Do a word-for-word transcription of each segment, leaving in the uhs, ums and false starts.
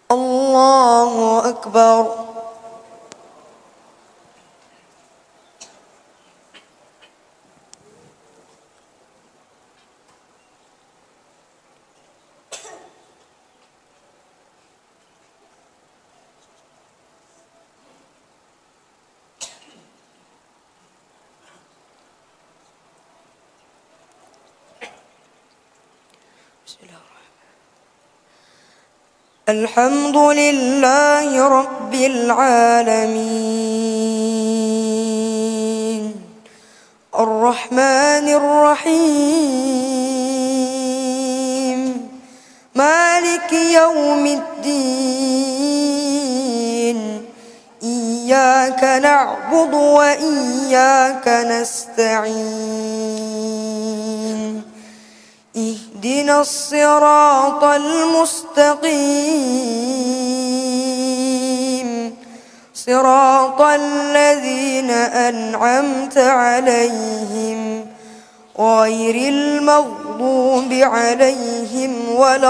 الله أكبر. الحمد لله رب العالمين الرحمن الرحيم مالك يوم الدين إياك نعبد وإياك نستعين اهدنا الصراط المستقيم صراط الذين أنعمت عليهم غير المغضوب عليهم ولا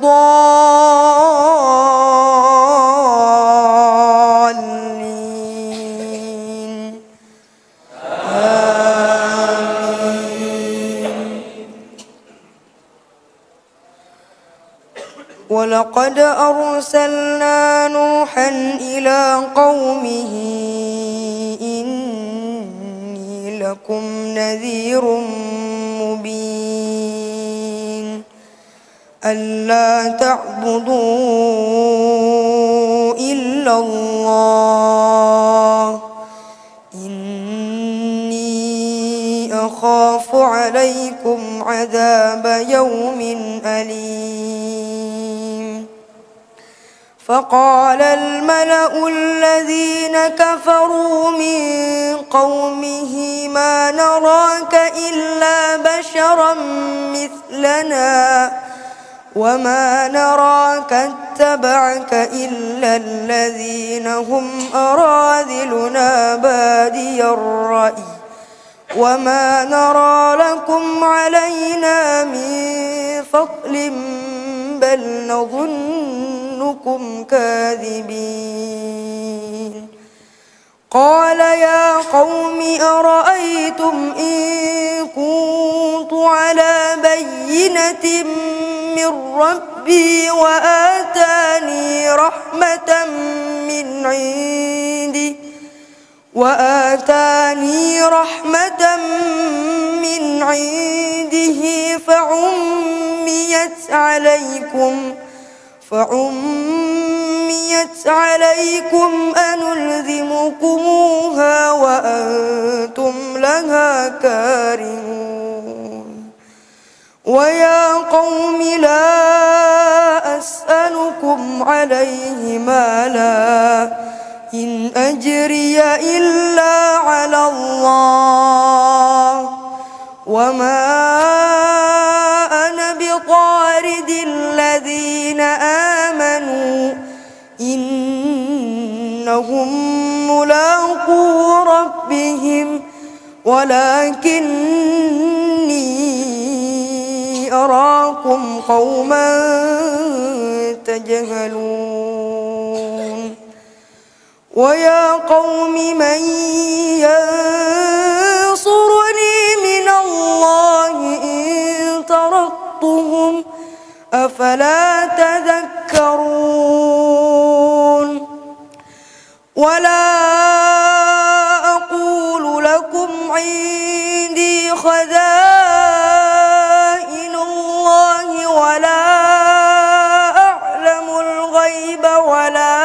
الضالين آمين. ولقد أرسلنا نوحا إلى قومه إني لكم نذير مبين ألا تعبدوا إلا الله إني أخاف عليكم عذاب يوم أليم. فقال الملأ الذين كفروا من قومه ما نراك إلا بشرا مثلنا وما نراك اتبعك إلا الذين هم أراذلنا بادي الرأي وما نرى لكم علينا من فضل بل نظنكم كاذبين. قال يا قوم أرأيتم إن كنت على بينة من ربي وآتاني رحمة من عندي وآتاني رحمة من عنده فعميت عليكم فعميت عليكم أنلزمكموها وأنتم لها كارهون. ويا قوم لا أسألكم عليه مالا إن أجري إلا على الله وما أنا بطارد الذين آمنوا إنهم ملاقو ربهم ولكني أراكم قوما تجهلون. ويا قوم من ينصرني من الله إن طردتهم أفلا تذكرون. ولا أقول لكم عندي خزائن الله ولا أعلم الغيب ولا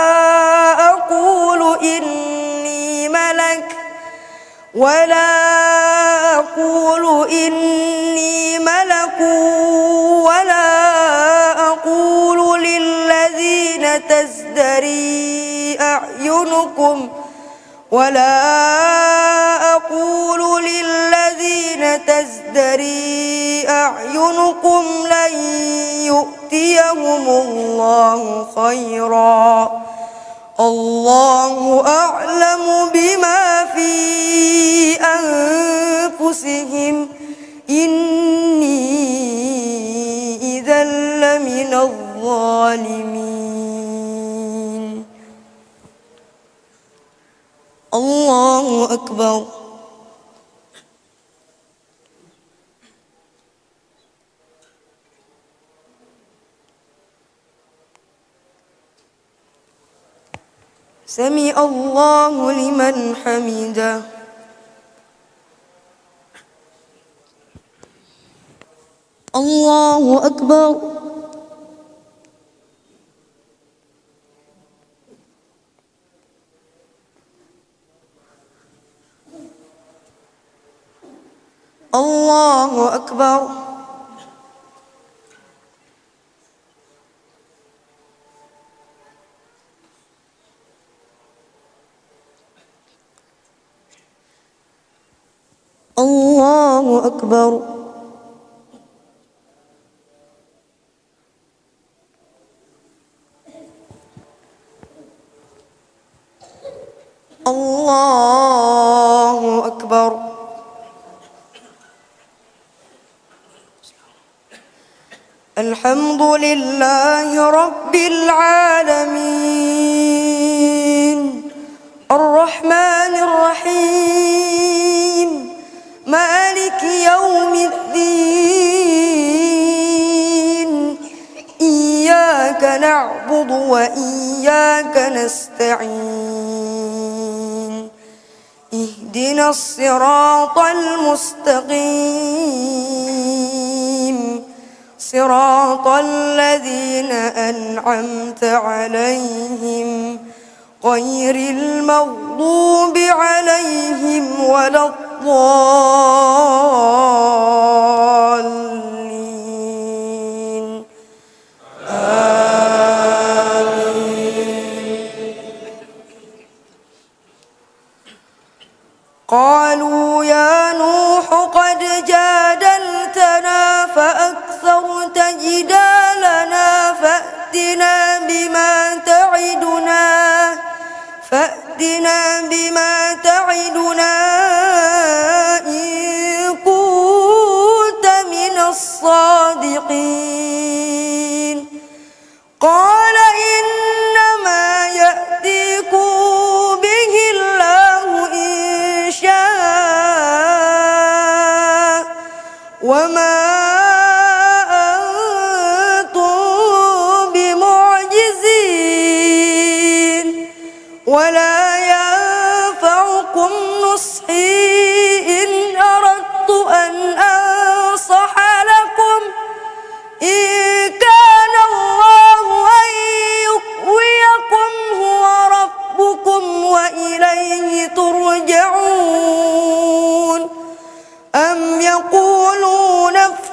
أقول إني ملك ولا أقول إني ملك ولا أقول للذين تزدري أعينكم ولا أقول للذين تزدري أعينكم لن يؤتيهم الله خيرا الله أعلم بما في أنفسهم إني إذا لمن الظالمين. أكبر. سمع الله لمن حمده. الله أكبر. الله أكبر. الله أكبر. الله أكبر. الحمد لله رب العالمين الرحمن الرحيم مالك يوم الدين إياك نعبد وإياك نستعين اهدنا الصراط المستقيم صراط الذين أنعمت عليهم غير المغضوب عليهم ولا الضالين آمين. قالوا يا نوح قد جادلتنا فأكثرت جدالنا فأتنا بما تعدنا فأتنا بما تعدنا إن كنت من الصادقين. قال إنما يأتيكم به الله إن شاء وما أنتم بمعجزين ولا ينفعكم نصحي إن أردت أن أنصح لكم إن كان الله أن يغويكم هو ربكم وإليه ترجعون. أم يقولون